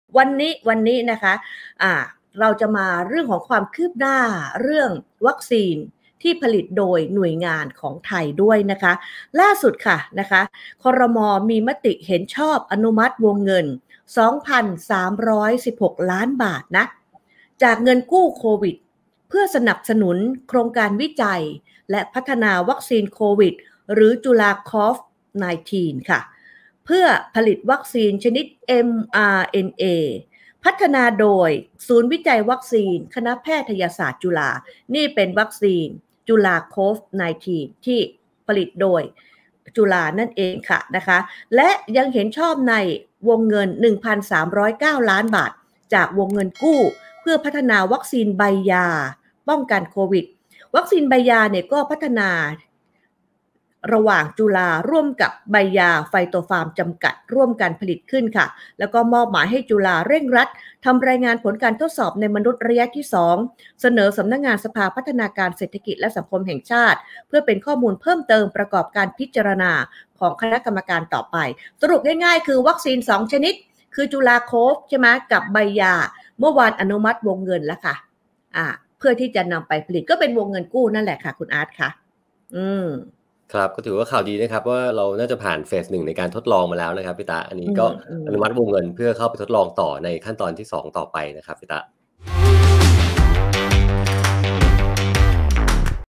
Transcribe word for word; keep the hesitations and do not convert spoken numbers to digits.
วันนี้วันนี้นะคะอ่าเราจะมาเรื่องของความคืบหน้าเรื่องวัคซีนที่ผลิตโดยหน่วยงานของไทยด้วยนะคะล่าสุดค่ะนะคะครม.มีมติเห็นชอบอนุมัติวงเงิน สองพันสามร้อยสิบหก ล้านบาทนะจากเงินกู้โควิดเพื่อสนับสนุนโครงการวิจัยและพัฒนาวัคซีนโควิดหรือจุฬาคอฟสิบเก้า ค่ะเพื่อผลิตวัคซีนชนิด เอ็ม อาร์ เอ็น เอ พัฒนาโดยศูนย์วิจัยวัคซีนคณะแพทยศาสตร์จุฬานี่เป็นวัคซีนจุฬาโคฟสิบเก้า ที่ผลิตโดยจุฬานั่นเองค่ะนะคะและยังเห็นชอบในวงเงิน หนึ่งพันสามร้อยเก้า ล้านบาทจากวงเงินกู้เพื่อพัฒนาวัคซีนใบยาป้องกันโควิดวัคซีนใบยาเนี่ยก็พัฒนาระหว่างจุฬาร่วมกับใบยาไฟโตฟาร์มจำกัดร่วมกันผลิตขึ้นค่ะแล้วก็มอบหมายให้จุฬาเร่งรัดทำรายงานผลการทดสอบในมนุษย์ระยะที่สองเสนอสำนักงานสภาพัฒนาการเศรษฐกิจและสังคมแห่งชาติเพื่อเป็นข้อมูลเพิ่มเติมประกอบการพิจารณาของคณะกรรมการต่อไปสรุปง่ายๆคือวัคซีนสองชนิดคือจุฬาโคฟใช่ไหมกับใบยาเมื่อวานอนุมัติวงเงินแล้วค่ะอ่าเพื่อที่จะนำไปผลิตก็เป็นวงเงินกู้นั่นแหละค่ะคุณอาร์ตค่ะอืมครับก็ถือว่าข่าวดีนะครับว่าเราน่าจะผ่านเฟสหนึ่งในการทดลองมาแล้วนะครับพี่ตาอันนี้ก็อนุมัติวงเงินเพื่อเข้าไปทดลองต่อในขั้นตอนที่สองต่อไปนะครับพี่ตา